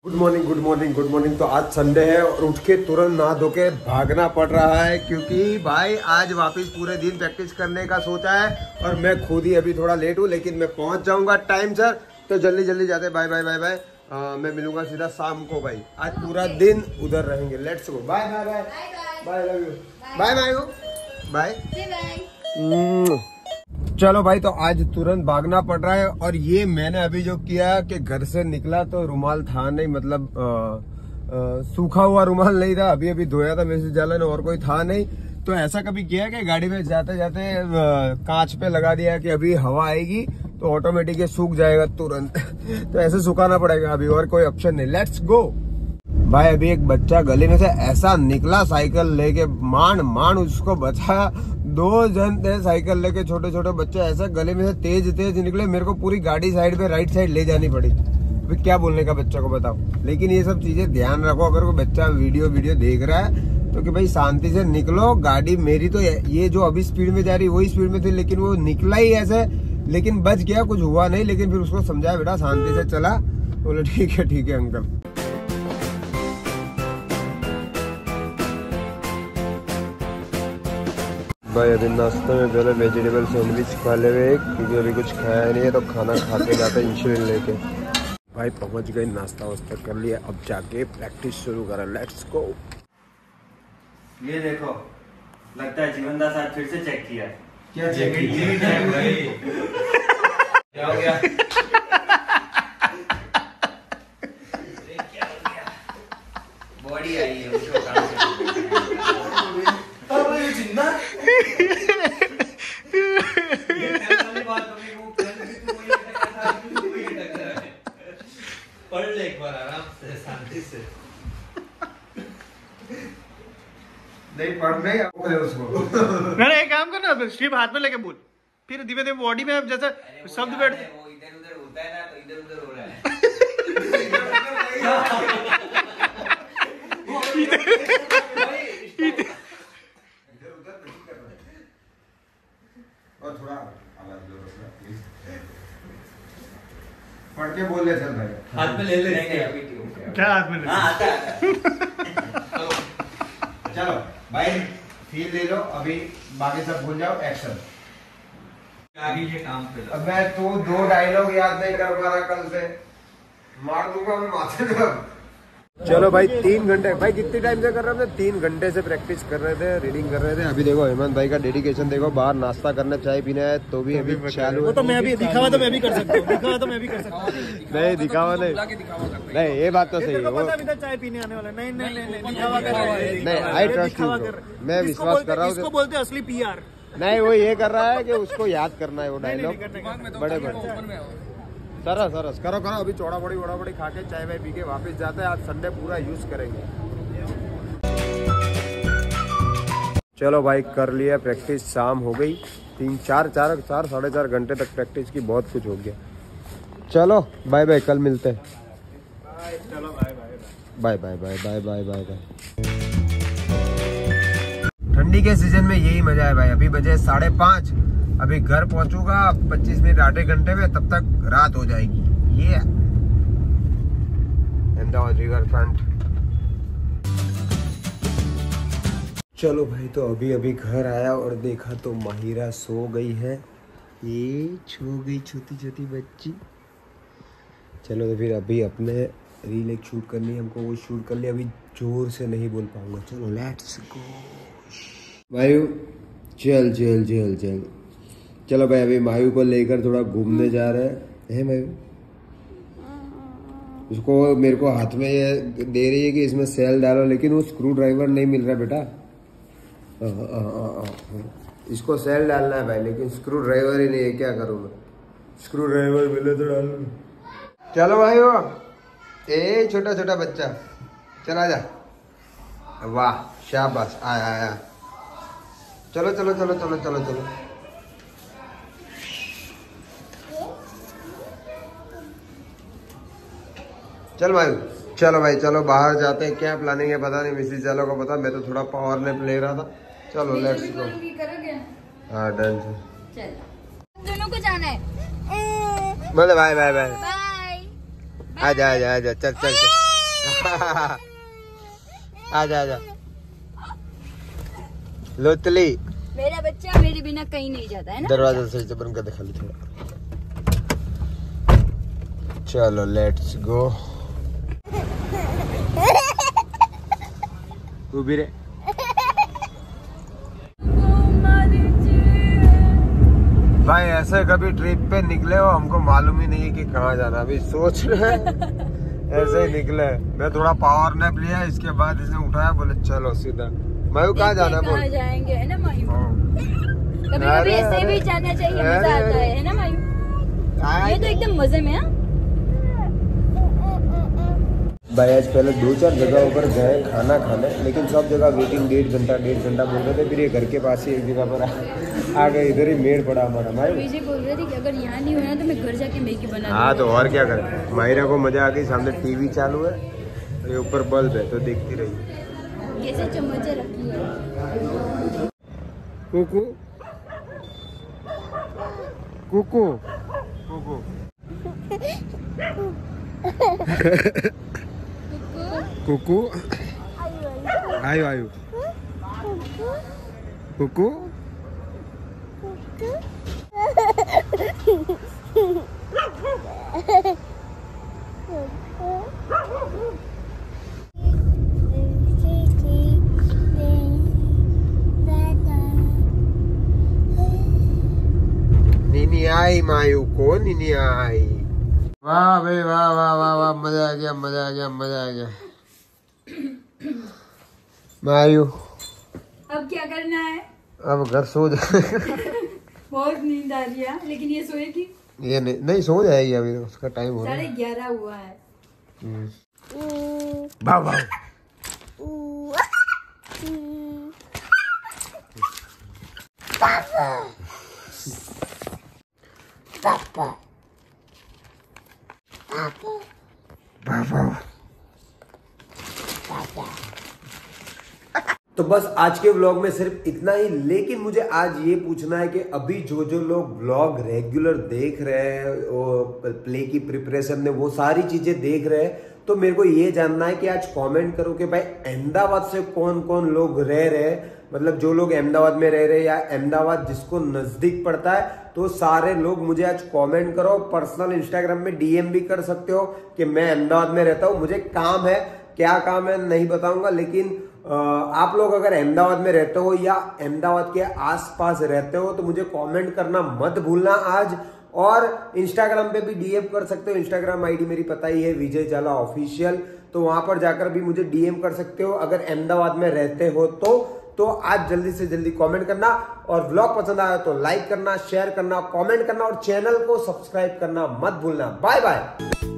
Good morning good morning good morning. तो आज Sunday है और उठ के तुरंत नहा धो के भागना पड़ रहा है क्योंकि भाई आज वापस पूरे दिन प्रैक्टिस करने का सोचा है और मैं खुद ही अभी थोड़ा लेट हूँ लेकिन मैं पहुंच जाऊंगा टाइम सर। तो जल्दी जल्दी जाते बाय बाय बाय बाय। मैं मिलूंगा सीधा शाम को भाई। आज पूरा दिन उधर रहेंगे। Let's go bye bye bye bye love you bye bye bye. चलो भाई तो आज तुरंत भागना पड़ रहा है और ये मैंने अभी जो किया कि घर से निकला तो रुमाल था नहीं, मतलब सूखा हुआ रुमाल नहीं था, अभी अभी धोया था मैसेज डाला ने और कोई था नहीं। तो ऐसा कभी किया कि गाड़ी में जाते जाते कांच पे लगा दिया कि अभी हवा आएगी तो ऑटोमेटिक सूख जाएगा तुरंत। तो ऐसे सुखाना पड़ेगा अभी और कोई ऑप्शन नहीं। लेट्स गो भाई। अभी एक बच्चा गली में से ऐसा निकला साइकिल लेके, मान उसको बचा। 2 जन थे साइकिल लेके, छोटे छोटे बच्चे ऐसे गली में से तेज तेज निकले। मेरे को पूरी गाड़ी साइड पे राइट साइड ले जानी पड़ी। अभी क्या बोलने का बच्चा को बताओ। लेकिन ये सब चीजें ध्यान रखो, अगर कोई बच्चा वीडियो देख रहा है तो कि भाई शांति से निकलो। गाड़ी मेरी तो ये जो अभी स्पीड में जा रही वही स्पीड में थी लेकिन वो निकला ही ऐसे, लेकिन बच गया, कुछ हुआ नहीं। लेकिन फिर उसको समझाया बेटा शांति से चला। बोले ठीक है अंकल। भाई अभी नाश्ते में पहले वेजिटेबल सैंडविच खा ले हुए क्योंकि अभी कुछ खाया नहीं है तो खाना खा के जाते इंसुलिन लेके। भाई पहुंच गए, नाश्ता वास्ता कर लिया, अब जाके प्रैक्टिस शुरू करा। Let's go. ये देखो, लगता है जीवन दास आज फिर से चेक किया। क्या चेक किया? क्या हो गया? बॉडी आई है उसको काम पढ़ ले एक बार आराम से शांति से। नहीं पढ़ नहीं बोले उसको। नहीं एक काम करना, स्ट्रिप हाथ में लेके बोल, फिर धीरे धीरे बॉडी में जैसे शब्द बैठ। वो इधर उधर होता है ना तो इधर उधर हो रहा है। और थोड़ा आवाज दो प्लीज। पढ़ के बोल ले चल भाई। हाथ में ले ले। नहीं अभी ठीक हो गया। क्या हाथ में ले? हाँ आता है। चलो भाई फील ले लो, अभी बाकी सब भूल जाओ। एक्शन। आगे ये काम पे अब मैं तू 2 डायलॉग याद नहीं कर पा रहा, कल से मार दूंगा मैं माथे में। चलो भाई 3 घंटे, भाई कितने टाइम से कर रहे थे? 3 घंटे से प्रैक्टिस कर रहे थे, रीडिंग कर रहे थे। अभी देखो हेमंत भाई का डेडिकेशन देखो, बाहर नाश्ता करने चाय पीना है तो भी अभी चालू है। तो मैं भी दिखावा तो मैं भी कर सकता हूँ, दिखावा तो मैं भी कर सकता हूँ। नहीं दिखावा नहीं, ये बात तो सही है। वो चाय पीने आने वाला नहीं दिखावा कर रहा है। नहीं, आई ट्रस्ट यू, मैं विश्वास कर रहा हूँ। इसको बोलते असली PR। नहीं वो ये कर रहा है कि उसको याद करना है वो डायलॉग बड़े सरस करो अभी चौड़ा बड़ी खा के चाय वाय पी के वापस जाते हैं। आज संडे पूरा यूज करेंगे। चलो भाई कर लिया प्रैक्टिस, शाम हो गई। 4 घंटे तक प्रैक्टिस की, बहुत कुछ हो गया। चलो बाय बाय, कल मिलते हैं। चलो बाय बाय। ठंडी के सीजन में यही मजा है भाई। अभी बजे 5:30, अभी घर पहुंचूंगा 25 मिनट आधे घंटे में, तब तक रात हो जाएगी। ये अहमदाबाद रिवर फ्रंट। चलो भाई तो अभी घर आया और देखा तो माहिरा सो गई है। ये सो गई छोटी बच्ची। चलो तो फिर अभी अपने रील एक शूट करनी है हमको, वो शूट कर लिया। अभी जोर से नहीं बोल पाऊंगा। चलो लेट्स गो मायू। चल चलो भाई अभी मायू को लेकर थोड़ा घूमने जा रहे हैं। मायू उसको मेरे को हाथ में ये दे रही है कि इसमें सेल डालो, लेकिन वो स्क्रू ड्राइवर नहीं मिल रहा बेटा। इसको सेल डालना है भाई, लेकिन स्क्रू ड्राइवर ही नहीं है। क्या करूँ मैं? स्क्रू ड्राइवर मिले तो डाल। चलो भाई वो ए छोटा बच्चा चला जा। वाह शाबाश, आया। चलो चल भाई। चलो भाई चलो बाहर जाते हैं। क्या प्लानिंग है पता नहीं, मिसिस चालो को पता। मैं तो थोड़ा पावर नैप ले रहा था। चलो लेट्स गो। हाँ डन से दोनों को जाना है। बोले बाय बाय बाय। बाय। आजा चल आजा आजा लोतली। मेरा बच्चा मेरे बिना कहीं नहीं जाता है ना। दरवाजा सही से बंद कर दे खाली थोड़ा। चलो लेट्स गो। उभी रे। भाई ऐसे कभी ट्रिप पे निकले हो, हमको मालूम ही नहीं है कि कहाँ जाना। अभी सोच रहे ऐसे ही निकले। मैं थोड़ा पावर नैप लिया, इसके बाद इसने उठाया, बोले चलो सीधा। मायू कहाँ जाना है बोल? जाएंगे है ना मायू? कभी कभी ऐसे भी जाना चाहिए, मजा आता है ना मायू? ये तो एकदम मजे में। भाई आज पहले 2-4 जगहों पर गए खाना खाने, लेकिन सब जगह वेटिंग 1.5 घंटा बोल रहे थे। फिर ये घर के पास ही एक जगह पर आ गए, इधर ही मेड़ पड़ा हमारा। भाई विजय बोल रहे थे कि अगर यहाँ नहीं होना तो मैं घर जाके मैगी बना। हाँ तो और क्या करें। मायरा को मजा आ गई, सामने टीवी चालू है, ये ऊपर बल्ब है तो देखती रही। कैसे चम्मचे रखी है। कुकू कुकू कुकू कुकू आयु आयु कुकू। नीनी आई मायू को, नीनी आई। वाह भाई वाह वाह वाह वाह, मजा आ गया मजा आ गया मजा आ गया। मायू अब क्या करना है? अब घर सो जाए। बहुत नींद आ रही है, लेकिन ये सोएगी? ये नहीं सो जाएगी, अभी तो उसका टाइम हो रहा है। 11:30 हुआ है। भाव भाव। तो बस आज के व्लॉग में सिर्फ इतना ही। लेकिन मुझे आज ये पूछना है कि अभी जो जो लोग व्लॉग रेगुलर देख रहे हैं, प्ले की प्रिपरेशन में वो सारी चीजें देख रहे हैं, तो मेरे को ये जानना है कि आज कमेंट करो कि भाई अहमदाबाद से कौन कौन लोग रह रहे हैं। मतलब जो लोग अहमदाबाद में रह रहे हैं या अहमदाबाद जिसको नजदीक पड़ता है, तो सारे लोग मुझे आज कमेंट करो। पर्सनल इंस्टाग्राम में डीएम भी कर सकते हो कि मैं अहमदाबाद में रहता हूँ, मुझे काम है। क्या काम है नहीं बताऊंगा, लेकिन आप लोग अगर अहमदाबाद में रहते हो या अहमदाबाद के आसपास रहते हो तो मुझे कमेंट करना मत भूलना आज। और इंस्टाग्राम पे भी डीएम कर सकते हो। इंस्टाग्राम आईडी मेरी पता ही है, विजय जाला ऑफिशियल, तो वहां पर जाकर भी मुझे डीएम कर सकते हो अगर अहमदाबाद में रहते हो तो आज जल्दी से जल्दी कमेंट करना। और व्लॉग पसंद आया तो लाइक करना, शेयर करना, कमेंट करना और चैनल को सब्सक्राइब करना मत भूलना। Bye bye.